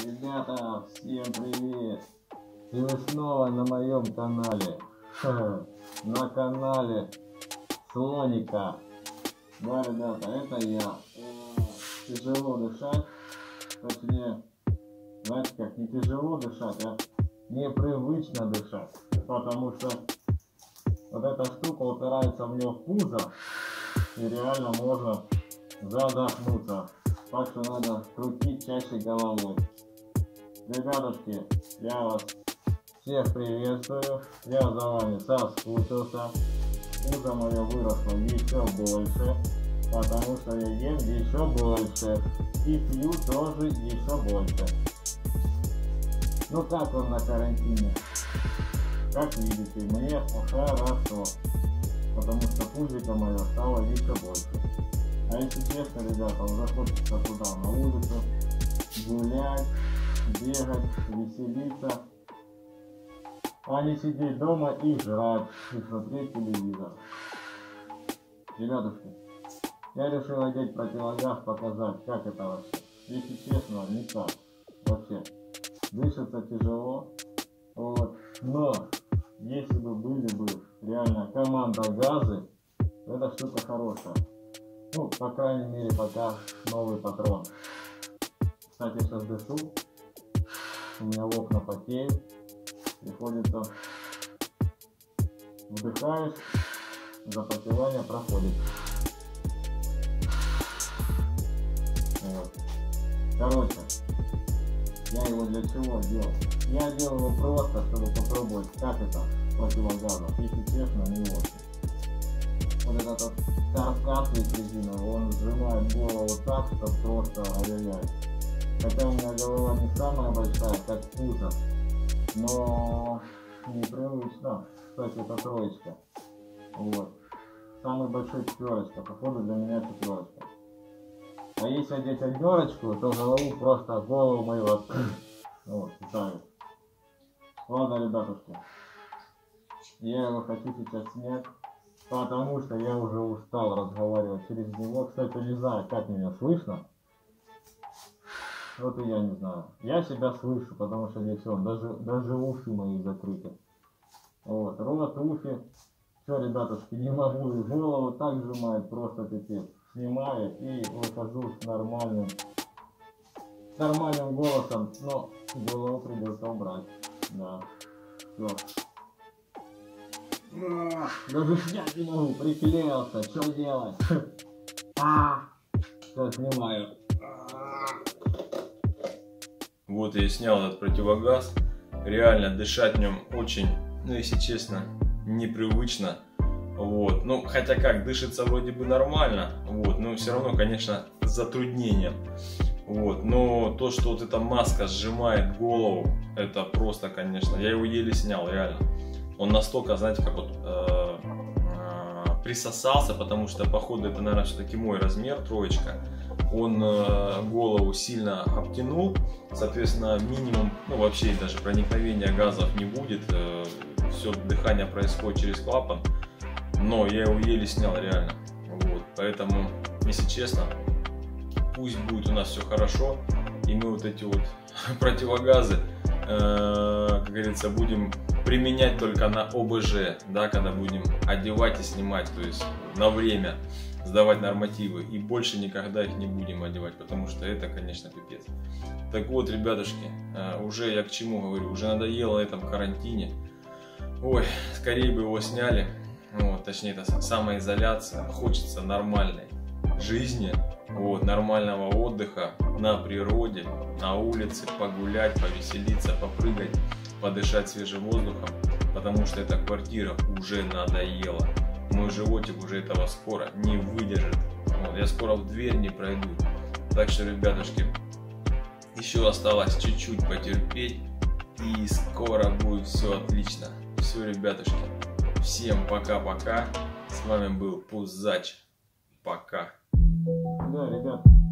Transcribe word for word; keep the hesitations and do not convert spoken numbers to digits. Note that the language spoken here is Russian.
Ребята, всем привет! И вы снова на моем канале. На канале Слоника. Да, ребята, это я. Тяжело дышать. Точнее, знаете как, не тяжело дышать, а непривычно дышать. Потому что вот эта штука упирается мне в пузо. И реально можно задохнуться. Так что надо крутить чаще головой. Ребятушки, я вас всех приветствую. Я за вами соскучился. Пузо мое выросло еще больше, потому что я ем еще больше. И пью тоже еще больше. Ну как он на карантине? Как видите, мне хорошо. Потому что пузико мое стало еще больше. А если честно, ребята, уже хочется туда, на улицу, гулять, бегать, веселиться, а не сидеть дома и жрать, и смотреть телевизор. Ребятушки, я решил одеть противогаз, показать, как это вообще. Если честно, никак. Вообще, дышится тяжело, вот. Но, если бы были бы реально команда газы, эта штука хорошая. Ну, по крайней мере, пока новый патрон. Кстати, сейчас дышу. У меня в окна потеют. Приходится вдыхаешь, запотевание проходит. Вот. Короче, я его для чего делал? Я делал его просто, чтобы попробовать, как это противогазом. Если честно, не очень. Вот этот вот каркас резиновый, он сжимает голову так, что просто ай-яй-яй. Хотя у меня голова не самая большая, как пузо, но непривычно. Кстати, это троечка. Вот. Самый большой четверочка, походу для меня четверочка. А если одеть однерочку, то голову просто, голову мою вот, вот, ставит. Ладно, ребятушки, я его хочу сейчас снять. Потому что я уже устал разговаривать через него. Кстати, не знаю, как меня слышно. Вот и я не знаю. Я себя слышу, потому что здесь он, даже, даже уши мои закрыты. Вот, рот, уши. Все, ребятушки, не могу. И голову так сжимает, просто пипец. Снимаю и выхожу с нормальным, с нормальным голосом. Но голову придется убрать. Да. Все. Даже снять не могу, приклеился, что делать? Все, снимаю. Вот я снял этот противогаз. Реально дышать в нем очень, ну если честно, непривычно. Вот. Ну, хотя как, дышится вроде бы нормально, вот, но все равно, конечно, с затруднением. Вот. Но то, что вот эта маска сжимает голову, это просто, конечно, я его еле снял, реально. Он настолько, знаете, как вот э, э, присосался, потому что, походу, это, наверное, все-таки мой размер, троечка. Он э, голову сильно обтянул, соответственно, минимум, ну, вообще даже проникновения газов не будет. Э, все дыхание происходит через клапан, но я его еле снял, реально. Вот, поэтому, если честно, пусть будет у нас все хорошо, и мы вот эти вот противогазы, э, как говорится, будем применять только на о бэ жэ, да, когда будем одевать и снимать, то есть на время сдавать нормативы, и больше никогда их не будем одевать, потому что это, конечно, пипец. Так вот, ребятушки, уже я к чему говорю, уже надоело на этом карантине. Ой, скорее бы его сняли, вот, точнее, это самоизоляция, хочется нормальной жизни, вот, нормального отдыха на природе, на улице, погулять, повеселиться, попрыгать, подышать свежим воздухом, потому что эта квартира уже надоела. Мой животик уже этого скоро не выдержит. Вот, я скоро в дверь не пройду. Так что, ребятушки, еще осталось чуть-чуть потерпеть, и скоро будет все отлично. Все, ребятушки, всем пока-пока. С вами был Пузач. Пока. Да, ребят.